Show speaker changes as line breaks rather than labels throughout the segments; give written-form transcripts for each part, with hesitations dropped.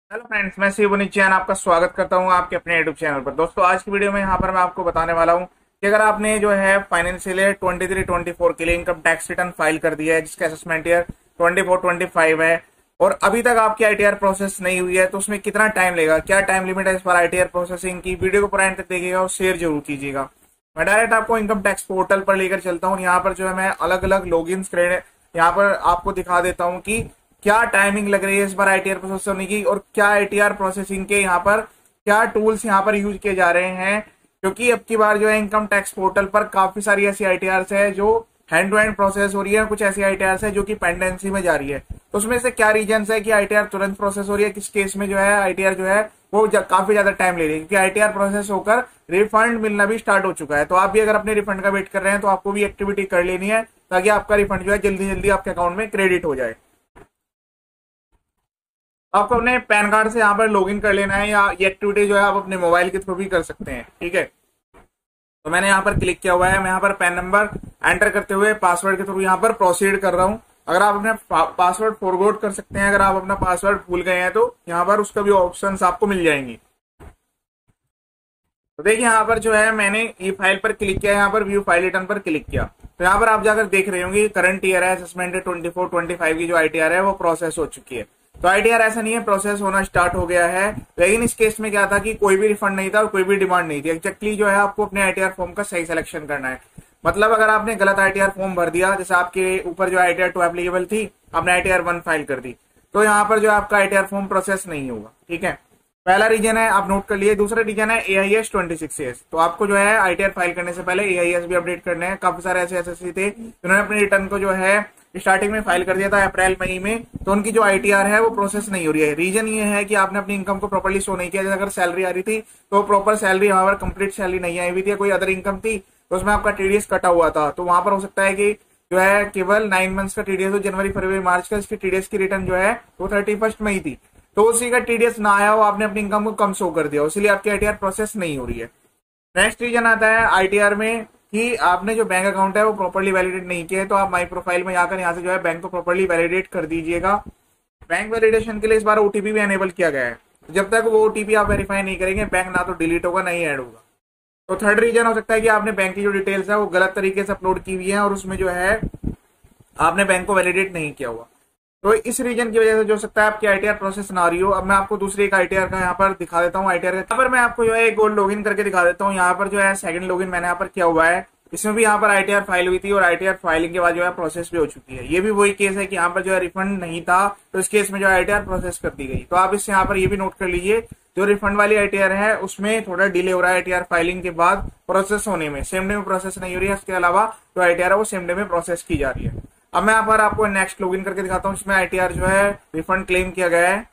Hello friends, मैं शिव नित्यान आपका स्वागत करता हूं आपके अपने यूट्यूब चैनल पर। दोस्तों, आज की वीडियो में यहां पर मैं आपको बताने वाला हूं कि अगर आपने जो है फाइनेंशियल ईयर 23-24 के लिए इनकम टैक्स रिटर्न फाइल कर दिया है, जिसका असेसमेंट ईयर 24-25 है, और अभी तक आपकी आईटीआर प्रोसेस नहीं हुई है, तो उसमें कितना टाइम लगेगा, क्या टाइम लिमिट है इस पर आईटीआर प्रोसेसिंग की। वीडियो को पूरा एंड तक देखिएगा और शेयर जरूर कीजिएगा। मैं डायरेक्ट आपको इनकम टैक्स पोर्टल पर लेकर चलता हूँ। यहाँ पर जो है मैं अलग अलग लॉग इन यहाँ पर आपको दिखा देता हूँ कि क्या टाइमिंग लग रही है इस बार आईटीआर प्रोसेस होने की, और क्या आईटीआर प्रोसेसिंग के यहाँ पर क्या टूल्स यहाँ पर यूज किए जा रहे हैं। क्योंकि अब की बार जो है इनकम टैक्स पोर्टल पर काफी सारी ऐसी आईटीआर है जो हैंड टू हैंड प्रोसेस हो रही है, कुछ ऐसी आईटीआर है जो कि पेंडेंसी में जा रही है। तो उसमें से क्या रीजन है कि आईटीआर तुरंत प्रोसेस हो रही है, किस केस में जो है आईटीआर जो है वो काफी ज्यादा टाइम ले रही है, क्योंकि आईटीआर प्रोसेस होकर रिफंड मिलना भी स्टार्ट हो चुका है। तो आप भी अगर अपने रिफंड का वेट कर रहे हैं तो आपको भी एक्टिविटी कर लेनी है, ताकि आपका रिफंड जो है जल्दी जल्दी आपके अकाउंट में क्रेडिट हो जाए। आपको अपने पैन कार्ड से यहाँ पर लॉगिन कर लेना है, या ये एक्टिविटी जो है आप अपने मोबाइल के थ्रू भी कर सकते हैं। ठीक है, तो मैंने यहाँ पर क्लिक किया हुआ है। मैं यहाँ पर पैन नंबर एंटर करते हुए पासवर्ड के थ्रू यहाँ पर प्रोसीड कर रहा हूँ। अगर आप अपने पासवर्ड फॉरगॉट कर सकते हैं, अगर आप अपना पासवर्ड भूल गए हैं तो यहाँ पर उसका भी ऑप्शंस आपको मिल जाएंगी। तो देखिए, यहाँ पर जो है मैंने ई फाइल पर क्लिक किया, यहाँ पर व्यू फाइल रिटर्न पर क्लिक किया, तो यहाँ पर आप जाकर देख रहे होंगे करंट ईयर है, असेसमेंट 24-25 की जो आईटीआर है वो प्रोसेस हो चुकी है। तो आईटीआर ऐसा नहीं है, प्रोसेस होना स्टार्ट हो गया है। लेकिन इस केस में क्या था कि कोई भी रिफंड नहीं था और कोई भी डिमांड नहीं थी। एक्जैक्टली जो है आपको अपने आईटीआर फॉर्म का सही सिलेक्शन करना है। मतलब अगर आपने गलत आईटीआर फॉर्म भर दिया, जैसे आपके ऊपर जो आईटीआर 2 एप्लीकेबल थी, आपने आईटीआर 1 फाइल कर दी, तो यहाँ पर जो आपका आईटीआर फॉर्म प्रोसेस नहीं होगा। ठीक है, पहला रीजन है, आप नोट कर लिए। दूसरा रीजन है AIS 26S। तो आपको जो है आईटीआर फाइल करने से पहले AIS भी अपडेट करने हैं। काफी सारे ऐसे एसएससी थे जिन्होंने अपने रिटर्न को जो है स्टार्टिंग में फाइल कर दिया था अप्रैल मई में, तो उनकी जो आईटीआर है वो प्रोसेस नहीं हो रही है। रीजन ये है कि आपने अपनी इनकम को प्रॉपर्ली शो नहीं किया। जैसे अगर सैलरी आ रही थी तो प्रॉपर सैलरी, वहां पर कंप्लीट सैलरी नहीं आई हुई थी, कोई अदर इनकम थी तो उसमें आपका टीडीएस कटा हुआ था, तो वहां पर हो सकता है कि जो है केवल 9 मंथ्स का टीडीएस हो, जनवरी फरवरी मार्च का, इसकी टीडीएस की रिटर्न जो है वो 31 मई थी, तो उसी का टीडीएस ना आया हो, आपने अपनी इनकम को कम शो कर दिया, इसलिए आपकी आईटीआर प्रोसेस नहीं हो रही है। नेक्स्ट रीजन आता है आईटीआर में कि आपने जो बैंक अकाउंट है वो प्रॉपर्ली वैलिडेट नहीं किया है। तो आप माई प्रोफाइल में जाकर यहाँ से जो है बैंक को प्रॉपर्ली वैलिडेट कर दीजिएगा। बैंक वैलिडेशन के लिए इस बार ओटीपी भी एनेबल किया गया है, तो जब तक वो ओटीपी आप वेरीफाई नहीं करेंगे, बैंक ना तो डिलीट होगा ना ही ऐड होगा। तो थर्ड रीजन हो सकता है कि आपने बैंक की जो डिटेल्स है वो गलत तरीके से अपलोड की हुई है, और उसमें जो है आपने बैंक को वैलिडेट नहीं किया हुआ। तो इस रीजन की वजह से जो सकता है आपकी आईटीआर प्रोसेस ना रही हो। अब मैं आपको दूसरी एक आईटीआर का यहाँ पर दिखा देता हूँ। आईटीआर का यहाँ पर मैं आपको जो है एक और लॉगिन करके दिखा देता हूँ। यहाँ पर जो है सेकंड लॉगिन मैंने यहाँ पर किया हुआ है, इसमें भी यहाँ पर आईटीआर फाइल हुई थी, और आईटीआर फाइलिंग के बाद जो है प्रोसेस भी हो चुकी है। ये भी वही केस है कि यहाँ पर जो है रिफंड नहीं था, तो इस केस में जो आईटीआर प्रोसेस कर दी गई। तो आप इससे यहाँ पर ये भी नोट कर लीजिए, जो रिफंड वाली आईटीआर है उसमें थोड़ा डिले हो रहा है आईटीआर फाइलिंग के बाद प्रोसेस होने में, सेम डे में प्रोसेस नहीं हो रही है। इसके अलावा जो आईटीआर है वो सेम डे में प्रोसेस की जा रही है। अब मैं यहाँ पर आपको नेक्स्ट लॉगिन करके दिखाता हूँ, इसमें आईटीआर जो है रिफंड क्लेम किया गया है।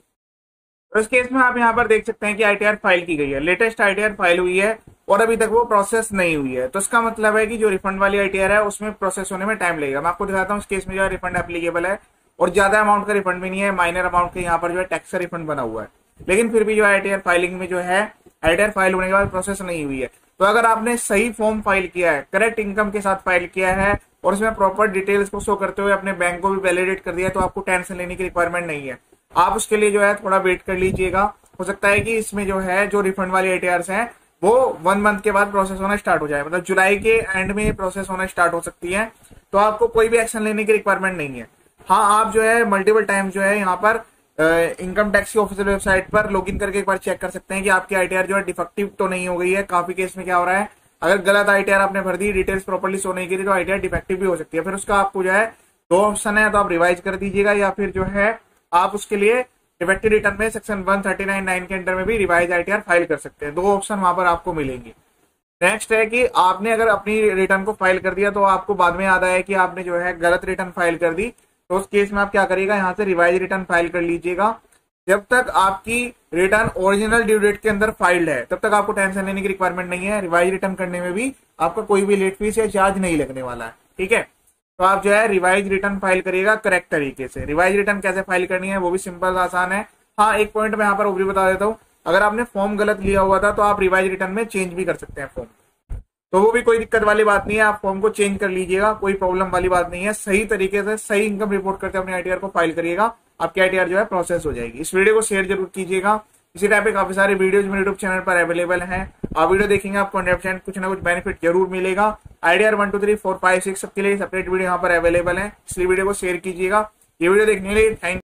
तो इस केस में आप यहाँ पर देख सकते हैं कि आईटीआर फाइल की गई है, लेटेस्ट आईटीआर फाइल हुई है, और अभी तक वो प्रोसेस नहीं हुई है। तो इसका मतलब है कि जो रिफंड वाली आईटीआर है उसमें प्रोसेस होने में टाइम लगेगा। मैं आपको दिखाता हूँ, इस केस में जो है रिफंड एप्लीकेबल है, और ज्यादा अमाउंट का रिफंड भी नहीं है, माइनर अमाउंट का यहाँ पर जो है टैक्स का रिफंड बना हुआ है। लेकिन फिर भी जो आईटीआर फाइलिंग में जो है आईटीआर फाइल होने के बाद प्रोसेस नहीं हुई है। तो अगर आपने सही फॉर्म फाइल किया है, करेक्ट इनकम के साथ फाइल किया है, और उसमें प्रॉपर डिटेल्स को शो करते हुए अपने बैंक को भी वैलिडेट कर दिया है, तो आपको टेंशन लेने की रिक्वायरमेंट नहीं है। आप उसके लिए जो है थोड़ा वेट कर लीजिएगा। हो सकता है कि इसमें जो है जो रिफंड वाली आईटीआर हैं वो 1 मंथ के बाद प्रोसेस होना स्टार्ट हो जाए, मतलब जुलाई के एंड में प्रोसेस होना स्टार्ट हो सकती है। तो आपको कोई भी एक्शन लेने की रिक्वायरमेंट नहीं है। हाँ, आप जो है मल्टीपल टाइम जो है यहाँ पर इनकम टैक्स की ऑफिशियल वेबसाइट पर लॉगिन करके एक बार चेक कर सकते हैं कि आपकी आईटीआर जो है डिफेक्टिव तो नहीं हो गई है। काफी केस में क्या हो रहा है, अगर गलत आईटीआर आपने भर दी, डिटेल्स प्रॉपर्ली शो नहीं की थी, तो आईटीआर डिफेक्टिव भी हो सकती है। फिर उसका आपको जो है 2 ऑप्शन है, तो आप रिवाइज कर दीजिएगा, या फिर जो है आप उसके लिए डिफेक्टिव रिटर्न में सेक्शन 139(9) के अंडर में भी रिवाइज आईटीआर फाइल कर सकते हैं। 2 ऑप्शन वहां पर आपको मिलेंगे। नेक्स्ट है कि आपने अगर अपनी रिटर्न को फाइल कर दिया, तो आपको बाद में याद आया कि आपने जो है गलत रिटर्न फाइल कर दी, तो उस केस में आप क्या करिएगा, यहाँ से रिवाइज रिटर्न फाइल कर लीजिएगा। जब तक आपकी रिटर्न ओरिजिनल ड्यू डेट के अंदर फाइल्ड है, तब तक आपको टेंशन लेने की रिक्वायरमेंट नहीं है। रिवाइज रिटर्न करने में भी आपका कोई भी लेट फीस या चार्ज नहीं लगने वाला है। ठीक है, तो आप जो है रिवाइज रिटर्न फाइल करिएगा करेक्ट तरीके से। रिवाइज रिटर्न कैसे फाइल करनी है वो भी सिंपल आसान है। हाँ, एक पॉइंट मैं यहाँ पर वो भी बता देता हूँ, अगर आपने फॉर्म गलत लिया हुआ था तो आप रिवाइज रिटर्न में चेंज भी कर सकते हैं फॉर्म। तो वो भी कोई दिक्कत वाली बात नहीं है, आप फॉर्म को चेंज कर लीजिएगा, कोई प्रॉब्लम वाली बात नहीं है। सही तरीके से सही इनकम रिपोर्ट करके अपने आईटीआर को फाइल करिएगा, आपकी आईटीआर जो है प्रोसेस हो जाएगी। इस वीडियो को शेयर जरूर कीजिएगा। इसी टाइप के काफी सारे वीडियोज मेरे यूट्यूब चैनल पर अवेलेबल हैं, आप वीडियो देखेंगे आपको 100% कुछ ना कुछ बेनिफिट जरूर मिलेगा। आईटीआर 1 2 3 4 5 6 सबके लिए सेपरेट वीडियो यहाँ पर अवेलेबल है, इसलिए वीडियो को शेयर कीजिएगा। ये वीडियो देखने के लिए थैंक